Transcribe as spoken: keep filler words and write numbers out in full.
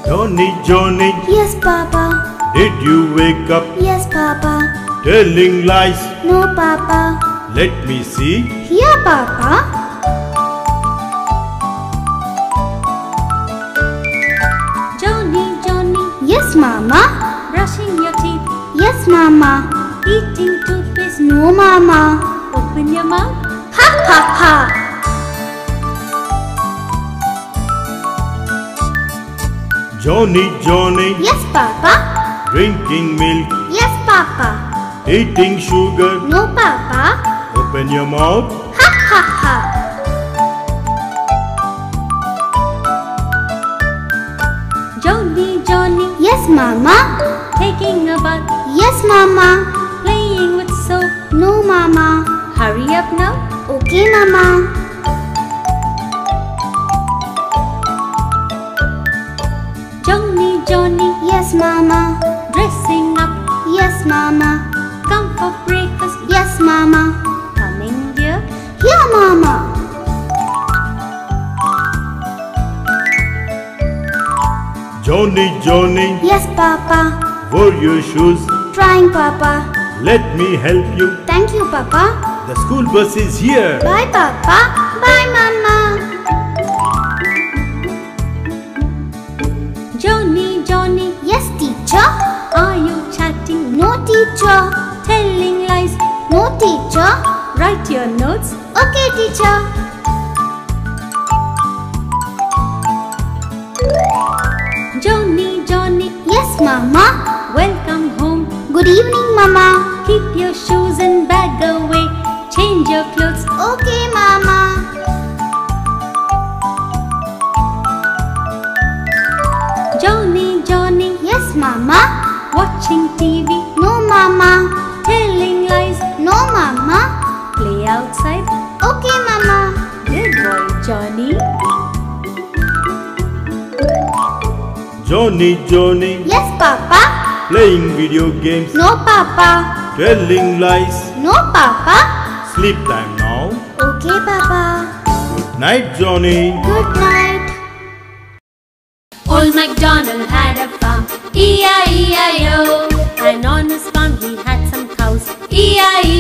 Johnny, Johnny, Yes, Papa. did you wake up Yes, Papa. telling lies? No, Papa. Let me see. Here, Papa. Johnny, Johnny, Yes, Mama. brushing your teeth, Yes, Mama. eating toothpaste. No, Mama. Open your mouth. Ha ha ha. Johnny, Johnny, Yes, Papa. drinking milk, Yes, Papa. eating sugar. No, Papa. Open your mouth. Ha ha ha. Johnny, Johnny, Yes, Mama. taking a bath, Yes, Mama. playing with soap. No, Mama. Hurry up now. Okay, Mama. Johnny, Johnny, Yes, Mama. dressing up, Yes, Mama. come for breakfast. Yes, Mama. Coming here. Here, Mama. Johnny, Johnny, Yes, Papa. wore your shoes. Trying, Papa. Let me help you. Thank you, Papa. The school bus is here. Bye, Papa. Bye, Mama. Johnny, Johnny, Yes, teacher. are you chatting? No, teacher. Telling lies? No, teacher. Write your notes. Okay, teacher. Johnny, Johnny, Yes, Mama. welcome home. Good evening, Mama. Keep your shoes and bag away. Change your clothes. Okay, Mama. Johnny, Johnny, Yes, Mama. watching T V. No, Mama. Telling lies. No, Mama. Play outside. Okay, Mama. Good boy, Johnny. Johnny, Johnny, Yes, Papa. playing video games, No, Papa. telling lies. No, Papa. Sleep time now. Okay, Papa. Good night, Johnny. Good night. Old MacDonald had a farm, E I E I O. And on his farm he had some cows, E I E